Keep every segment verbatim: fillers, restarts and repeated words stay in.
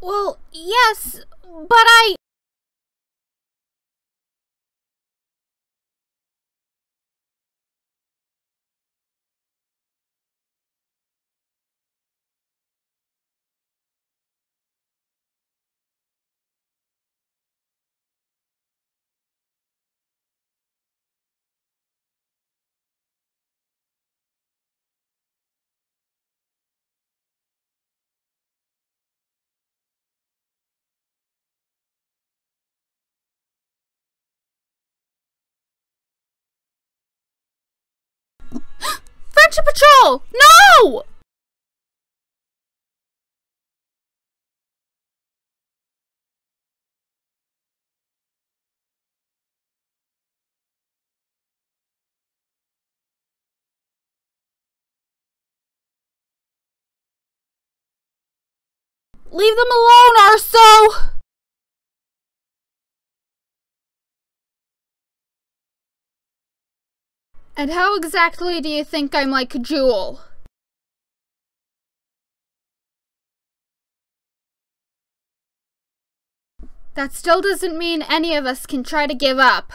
Well, yes, but I... Friendship Patrol! No! Leave them alone, Arso! And how exactly do you think I'm like Jewel? That still doesn't mean any of us can try to give up.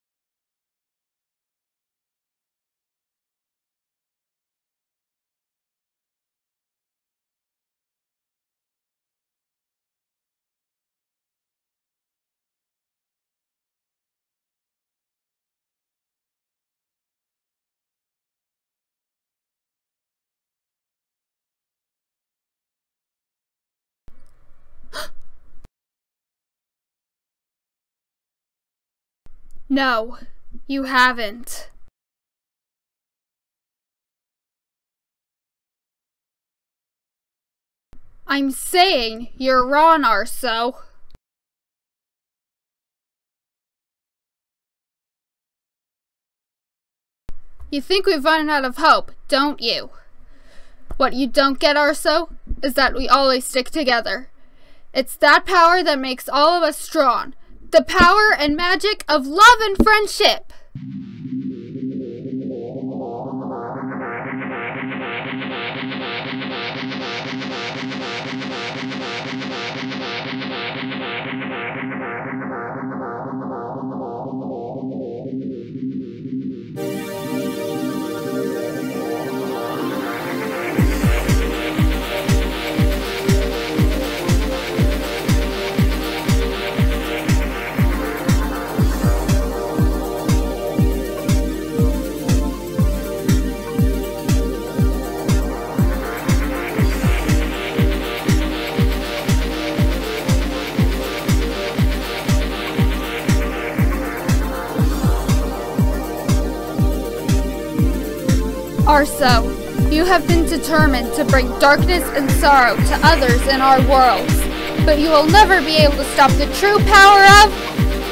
No, you haven't. I'm saying you're wrong, Arso. You think we've run out of hope, don't you? What you don't get, Arso, is that we always stick together. It's that power that makes all of us strong. The power and magic of love and friendship. Arso, you have been determined to bring darkness and sorrow to others in our worlds, but you will never be able to stop the true power of...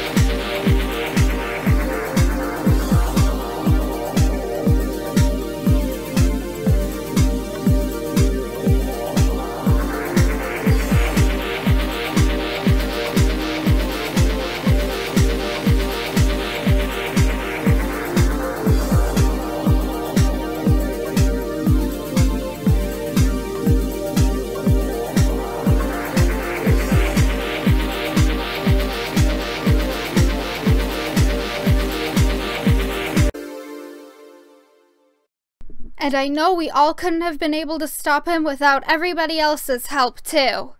And I know we all couldn't have been able to stop him without everybody else's help, too.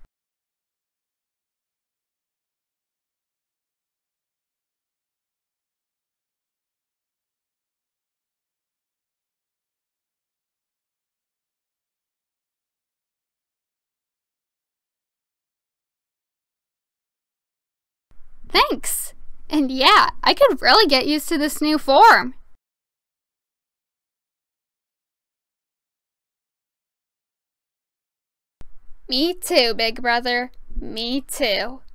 Thanks! And yeah, I could really get used to this new form. Me too, big brother. Me too.